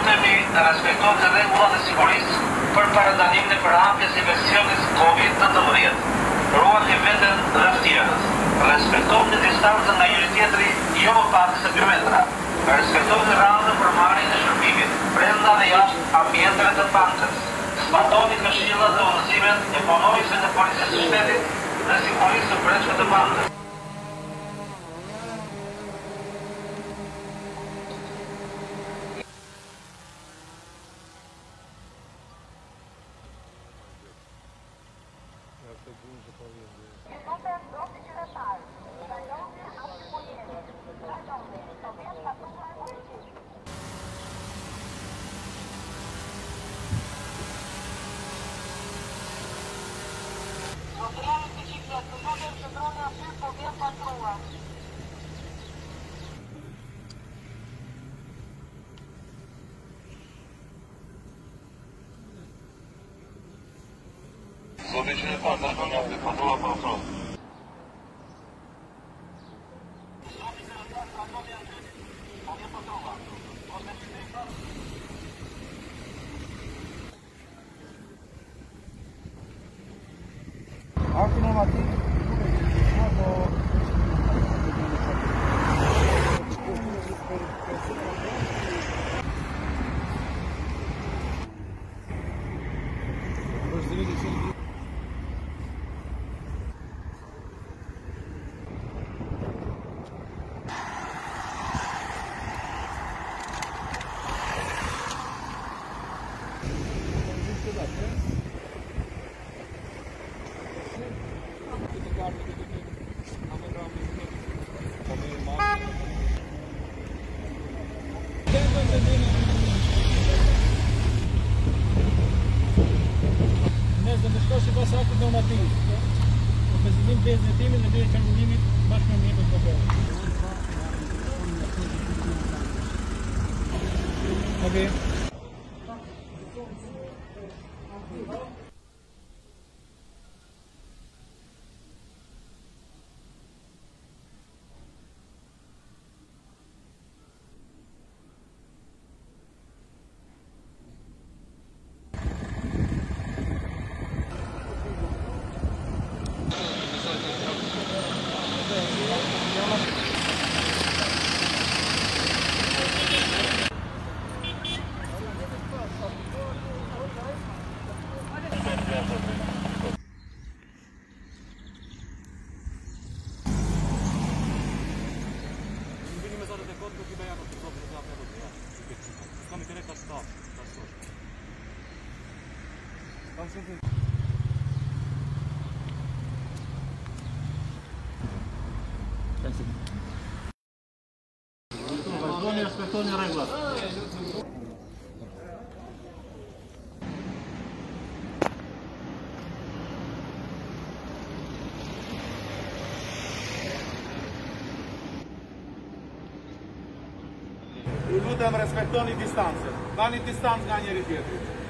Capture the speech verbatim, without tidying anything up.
lutemi respektoni rregullat e sigurisë për parandalimin e përhapjes së infeksionit Covid nëntëmbëdhjetë. Ruani veten rreth tjerës. Respektoni distancën nga njëri tjetri jo më pak se dy metra. Respektoni radhën për marrjen e shërbimit brenda dhe jashtë ambienteve të pamjes. Zbatoni këshillat dhe udhëzimet e punonjësve të policisë së shtetit dhe sigurisë së brendshme të pamjes. Zotin që në pasë është në një kontrola për ofronë. Akti normativ, Nëse do të shkosh sipas aktit normativ, në prezentim të hetimit dhe bërë qarkullimit bashkë me mjekët prokuror. Okej. vazhdoni respektoni rregullat. Ju lutem respektoni distancën. Bani distancë nga njëri tjetri.